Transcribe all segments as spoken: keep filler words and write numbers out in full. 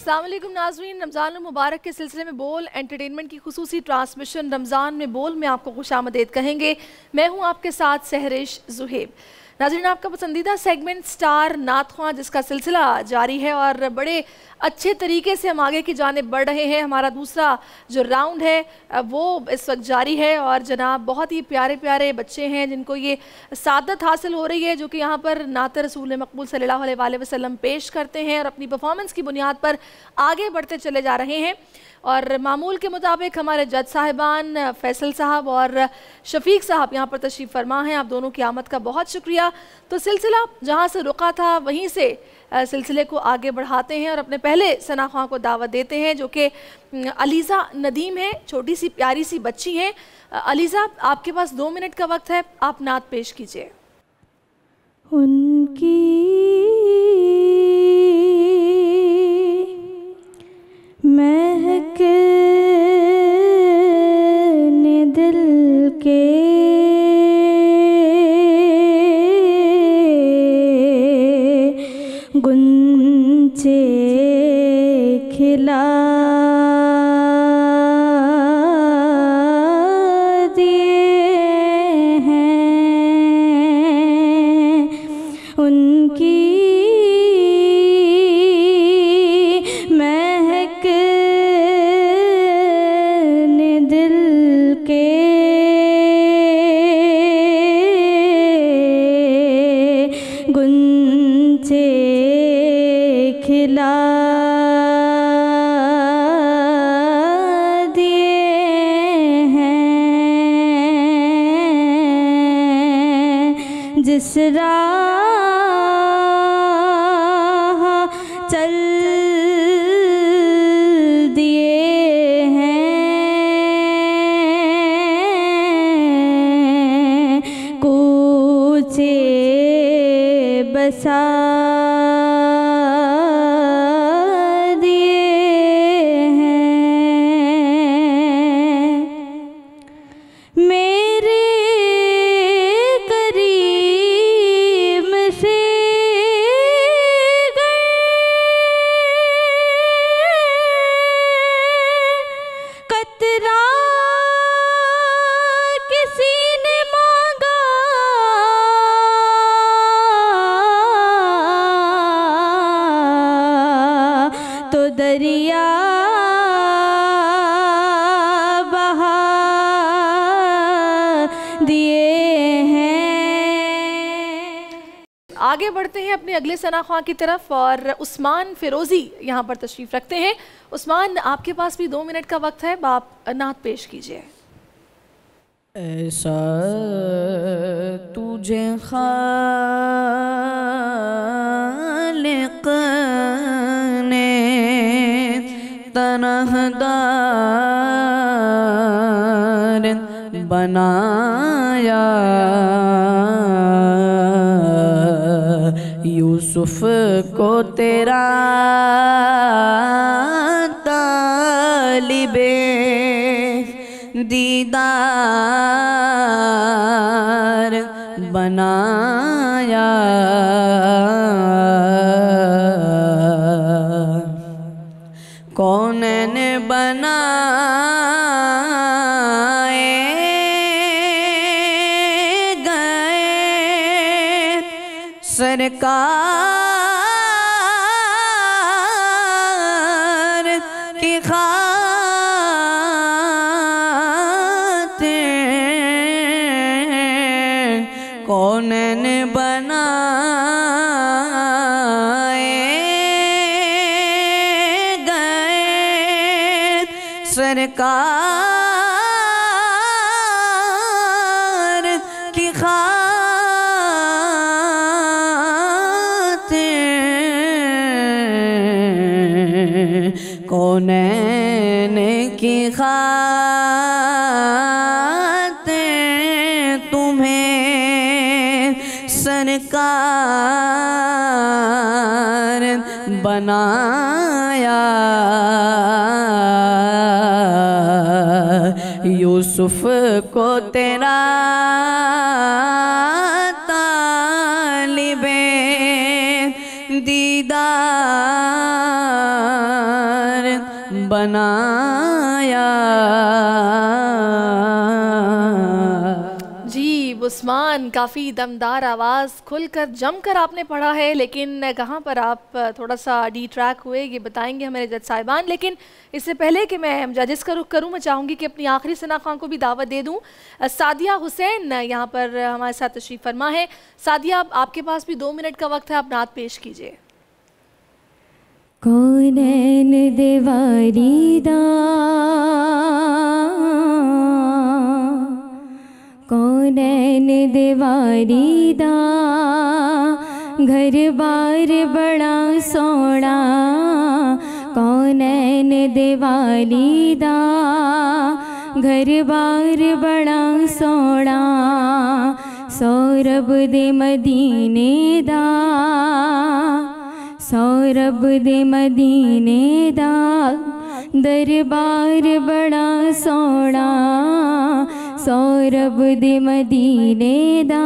अस्सलाम वालेकुम नाज़रीन, रमज़ान मुबारक के सिलसिले में बोल एंटरटेनमेंट की खुसूसी ट्रांसमिशन रमज़ान में बोल में आपको खुशामदीद कहेंगे। मैं हूं आपके साथ सहरिश ज़ुहैब। नाज़रीन, आपका पसंदीदा सेगमेंट स्टार नात ख्वां जिसका सिलसिला जारी है और बड़े अच्छे तरीके से हम आगे की जानिब बढ़ रहे हैं। हमारा दूसरा जो राउंड है वो इस वक्त जारी है और जनाब बहुत ही प्यारे प्यारे बच्चे हैं जिनको ये सादत हासिल हो रही है, जो कि यहाँ पर नात रसूल मकबूल सल्लल्लाहु अलैहि वसल्लम पेश करते हैं और अपनी परफॉर्मेंस की बुनियाद पर आगे बढ़ते चले जा रहे हैं। और मामूल के मुताबिक हमारे जज साहिबान फैसल साहब और शफीक साहब यहाँ पर तशरीफ़ फरमा हैं। आप दोनों की आमद का बहुत शुक्रिया। तो सिलसिला जहाँ से रुका था वहीं से सिलसिले को आगे बढ़ाते हैं और अपने पहले सना ख्वां को दावत देते हैं, जो कि अलीज़ा नदीम है। छोटी सी प्यारी सी बच्ची हैं। अलीज़ा, आपके पास दो मिनट का वक्त है, आप नात पेश कीजिए। उनकी महक ने दिल के गुंचे खिला दिए हैं। उनकी महक ने दिल के गुंचे खिला दिए हैं। जिस राह चल दिए हैं, कूचे बसा दरिया बहा दिए हैं। आगे बढ़ते हैं अपने अगले सना ख्वां की तरफ और उस्मान फिरोजी यहाँ पर तशरीफ़ रखते हैं। उस्मान, आपके पास भी दो मिनट का वक्त है, आप नात पेश कीजिए। ऐसा तुझे खालिक ने तनहदार बनाया, यूसुफ को तेरा तालिबे दीदार बनाया। कौन ने बनाए गए सरकार की खातिर, कौन ने बनाए सरकार की खातिर, कौनैन की खातिर तुम्हें सरकार बनाया। यूसुफ को तेरा तालिबे दीदार बनाया। जी उस्मान, काफ़ी दमदार आवाज़, खुलकर जमकर आपने पढ़ा है, लेकिन कहाँ पर आप थोड़ा सा डी ट्रैक हुए ये बताएंगे हमारे जज साहिबान। लेकिन इससे पहले कि मैं जजेस का रुख करूँ, मैं चाहूँगी कि अपनी आखिरी सना खां को भी दावत दे दूँ। सादिया हुसैन यहाँ पर हमारे साथ तशरीफ़ फरमा है। सादिया, आपके पास भी दो मिनट का वक्त है, आप नात पेश कीजिए। कौनैन देवारीदा कौनैन देवारीदा घर बार बड़ा सोना, कौनैन देवारीदा घर बार बड़ा सोना, सौरभ दे मदीने दा सौरभ दे मदीने दा दरबार बड़ा सोना, सौरभ दे मदीने दा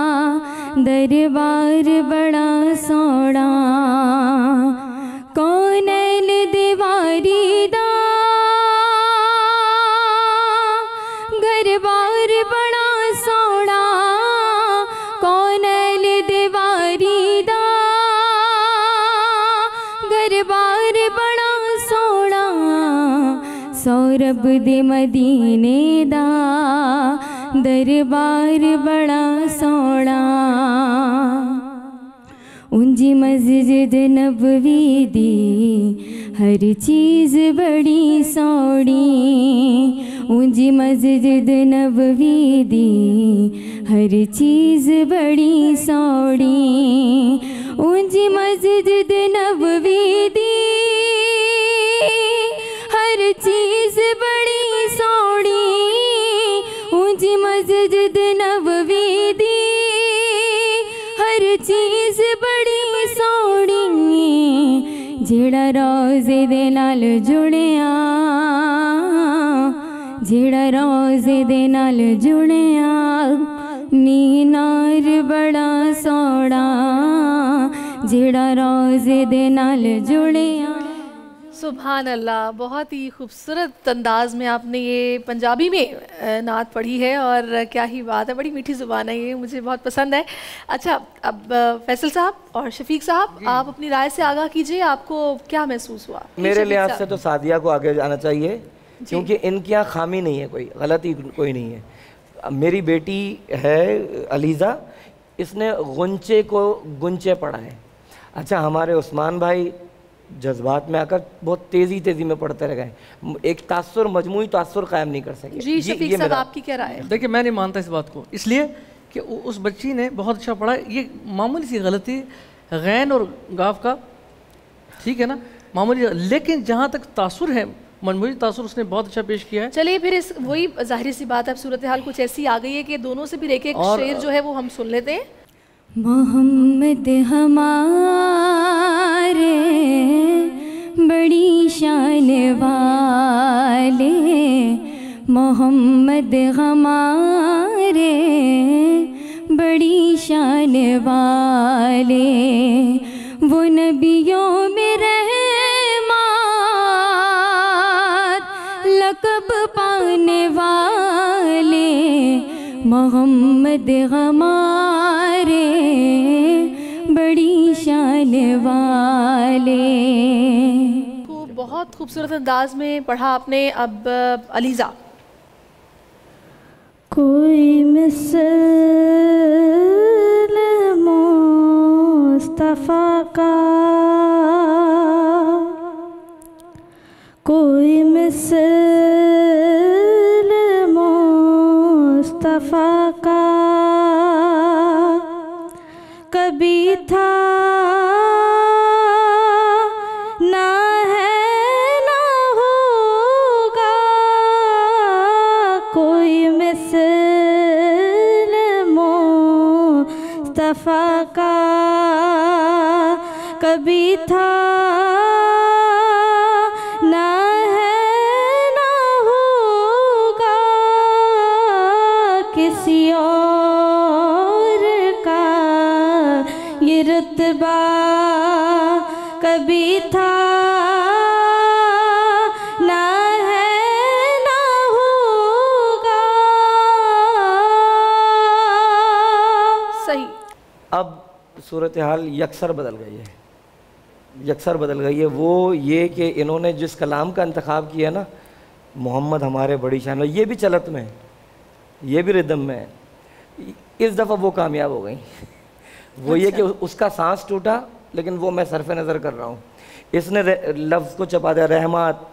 दरबार बड़ा सोना, कौनैन देवारी दा दरबार बड़ा सोना, कौनैन देवारी दा दरबार बड़ा सोना, सौरभ दे मदीने दा दरबार बड़ा सोना, उंजी मस्जिद नबवी दी हर चीज़ बड़ी सोनी, उंजी मस्जिद नबवी दी हर चीज़ बड़ी सोनी, उंजी मस्जिद नबवी दी हर चीज़ बड़ी सोनी, उंजी मस्जिद नबवी दी हर चीज़ बड़ी सोनी, जेड़ा रोज़े दे नाल जुड़िया जेड़ा रोज़े दे नाल जुड़िया, मीनार बड़ा सोना, जेड़ा रोज़े दे नाल जुड़िया। सुभान अल्लाह, बहुत ही खूबसूरत अंदाज में आपने ये पंजाबी में नात पढ़ी है, और क्या ही बात है, बड़ी मीठी ज़ुबान है ये, मुझे बहुत पसंद है। अच्छा, अब फैसल साहब और शफीक साहब, आप अपनी राय से आगाह कीजिए, आपको क्या महसूस हुआ? मेरे लिहाज से तो सादिया को आगे जाना चाहिए, क्योंकि इनके यहाँ खामी नहीं है, कोई गलती कोई नहीं है। मेरी बेटी है अलीज़ा, इसने गुंचे को गुंचे पढ़ा है। अच्छा, हमारे उस्मान भाई जज्बात में आकर बहुत तेज़ी तेज़ी में पढ़ते रह गए, एक तासुर मजमूई तासुर कायम नहीं कर सके। जी शफीक साहब, आपकी क्या राय है? देखिए, मैं नहीं मानता इस बात को, इसलिए कि उस बच्ची ने बहुत अच्छा पढ़ा। ये मामूली सी गलती गैन और गाफ का, ठीक है ना, मामूली, लेकिन जहाँ तक तासुर है, मजमूई तासुर उसने बहुत अच्छा पेश किया है। चलिए फिर इस वही जाहिर सी बात है, अब सूरत हाल कुछ ऐसी आ गई है कि दोनों से फिर एक एक शेर जो है वो हम सुन लेते हैं। मोहम्मद हमारे बड़ी शान वाले, मोहम्मद हमारे बड़ी शान वाले, वो नबियों में रहमत लक़ब पाने वाले, मोहम्मद हमारे बड़ी शान वाले। बहुत खूबसूरत अंदाज में पढ़ा आपने। अब अलीज़ा, कोई मिसल मुस्तफ़ा का, कोई मिसल मुस्तफ़ा का कभी था ना है ना होगा, कोई मिसल मुस्तफ़ा का कभी था ना है ना होगा, किसी और का ये रुतबा कभी था सूरत हाल यकसर बदल गई है, यकसर बदल गई है। वो ये कि इन्होंने जिस कलाम का इंतखाब किया ना, मोहम्मद हमारे बड़ी शान, ये भी चलत में है, ये भी रिदम में है, इस दफ़ा वो कामयाब हो गई। वो ये कि उसका सांस टूटा, लेकिन वो मैं सरफ नज़र कर रहा हूँ। इसने लफ्ज़ को चपा दिया रहमत,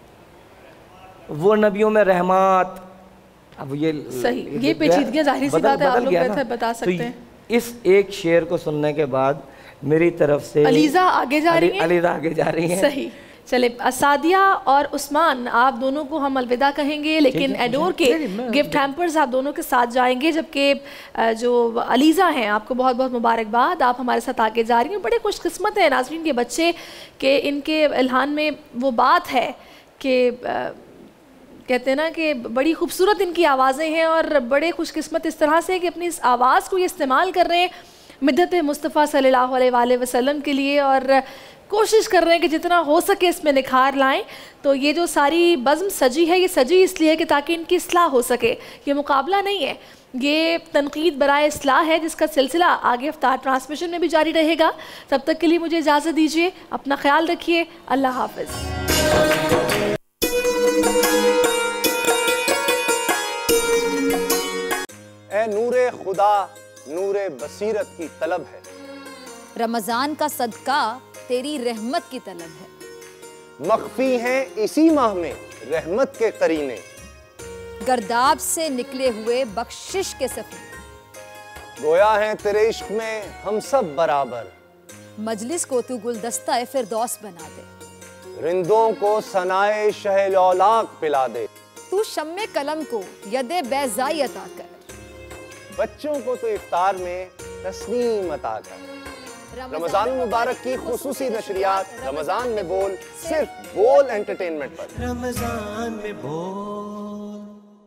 वो नबियों में रहमत। अब ये सही, ये पेचीदगियां जाहिर सी बात है, आप लोग बेहतर बता सकते हैं। तो इस एक शेर को सुनने के बाद मेरी तरफ से अलीज़ा आगे जा रही हैं, अलीज़ा आगे जा रही हैं। सही। चले, सादिया और उस्मान, आप दोनों को हम अलविदा कहेंगे, लेकिन एडोर के गिफ्ट हैम्पर्स आप दोनों के साथ जाएंगे, जबकि जो अलीज़ा हैं आपको बहुत बहुत मुबारकबाद, आप हमारे साथ आगे जा रही हैं। बड़े खुशकिस्मत हैं नाज़रीन के बच्चे कि इनके इल्हान में वो बात है कि कहते हैं ना कि बड़ी खूबसूरत इनकी आवाज़ें हैं, और बड़े खुशकिस्मत इस तरह से कि अपनी इस आवाज़ को ये इस्तेमाल कर रहे हैं मिद्दत मुस्तफ़ा सल्लल्लाहु अलैहि वसल्लम के लिए, और कोशिश कर रहे हैं कि जितना हो सके इसमें निखार लाएं। तो ये जो सारी बज़्म सजी है, ये सजी इसलिए कि ताकि इनकी इस्लाह हो सके। ये मुकाबला नहीं है, ये तनकीद बराए इस्लाह है, जिसका सिलसिला आगे इफ्तार ट्रांसमिशन में भी जारी रहेगा। तब तक के लिए मुझे इजाज़त दीजिए, अपना ख्याल रखिए, अल्लाह हाफ़िज़। ए नूरे खुदा, नूरे बसीरत की तलब है, रमजान का सदका तेरी रहमत की तलब है। मख्फी हैं इसी माह में रहमत के करीने, गर्दाब से निकले हुए बख्शिश के सफर, गोया है तेरे इश्क में हम सब बराबर, मजलिस को तू गुलदस्ता फिरदौस बना दे, रिंदों को सनाए शहलौलाक पिला दे, तू शम्मे कलम को यदे बैज़ाई अता कर, बच्चों को तो इफ्तार में तस्नीम अता कर। रमजान मुबारक की खुसूसी नशरियात रमजान में बोल, सिर्फ बोल एंटरटेनमेंट पर। रमजान में बोल।